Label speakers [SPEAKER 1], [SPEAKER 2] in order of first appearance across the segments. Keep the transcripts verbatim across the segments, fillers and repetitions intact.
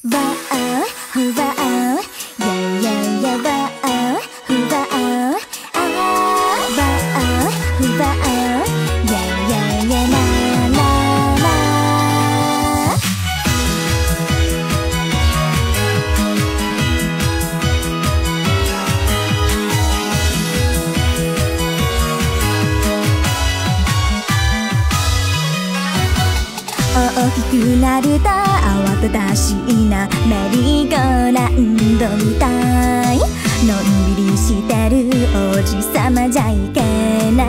[SPEAKER 1] 大きくなると慌ただしいなメリーゴーラウンドみたい。のんびりしてるおじさまじゃいけない。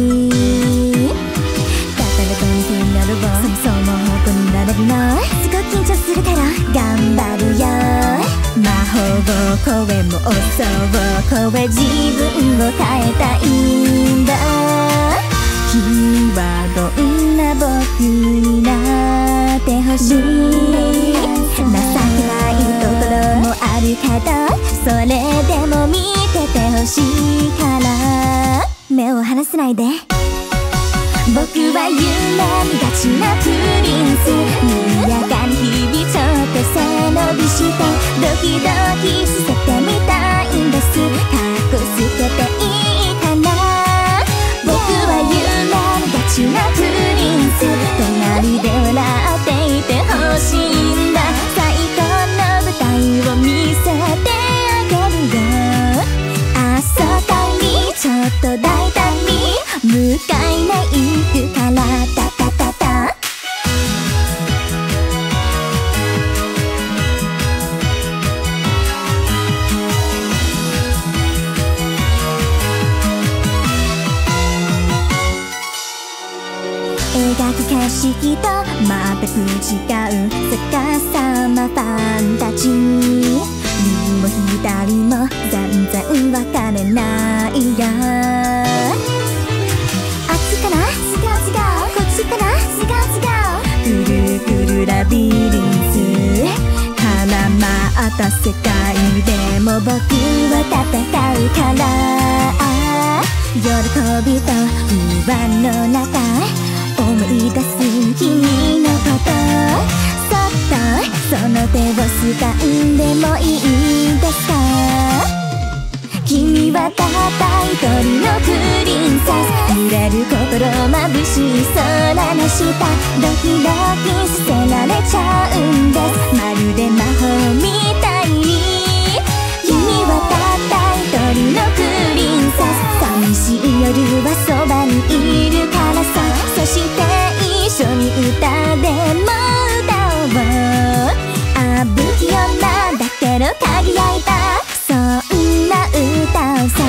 [SPEAKER 1] だからとに気になるわ。そもそも本当になれるの。すごく緊張するから頑張るよ。魔法を声も襲う声自分を変えたいんだ。君はどんな僕になってほしい。情けないところもあるけどそれでも見ててほしいから目を離さないで。僕は夢見がちなプリンス。にやかに日々ちょっと背伸びしてドキドキさせてみたいんです。かっこつけていいかな。僕は夢見がちなプリンス。隣で笑っていてほしいんだ。最高の舞台を見せてあげるよ。あそこにちょっと大胆に向かいに行くからタタタタ。描く景色と全く違う逆さまファンタジー。右も左も全然分かれないよ。あっちかな違う違う。こっちかな違う違う。ぐるぐるラビリンス絡まった世界でも僕は戦うから。喜びと不安の中思い出す君のこと。そっとその手を掴んでもいいですか。君はたった一人のプリンセス。揺れる心眩しい空の下ドキドキさせられちゃうんです。まるで魔法みたいに。君はたった一人のプリンセス。寂しい夜はそばにいるからさ。そして一緒に歌でも歌おう。あ不器用なんだけど輝いたそんな歌をさ。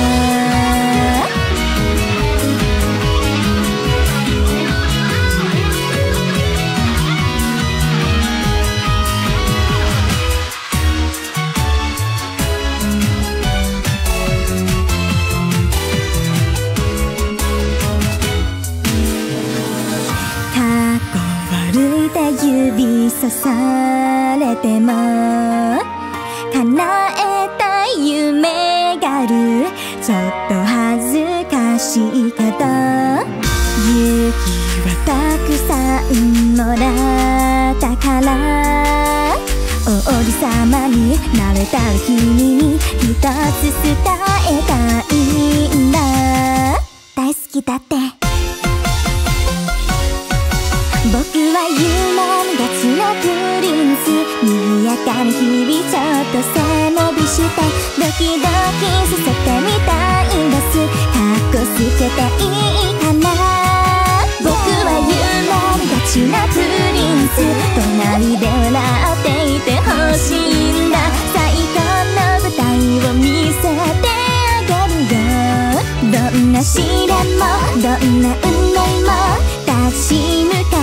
[SPEAKER 1] 指さされても叶えたい夢がある。ちょっと恥ずかしいけど勇気はたくさんもらったから。王子様になれたら君に一つ伝えたいんだ。大好きだって。僕は夢見がちなプリンス。にやかに日々ちょっと背伸びしてドキドキさせてみたいんです。かっこつけていいかな。僕は夢見がちなプリンス。隣で笑っていてほしいんだ。最高の舞台を見せてあげるよ。どんな試練もどんな運命も立ち向かう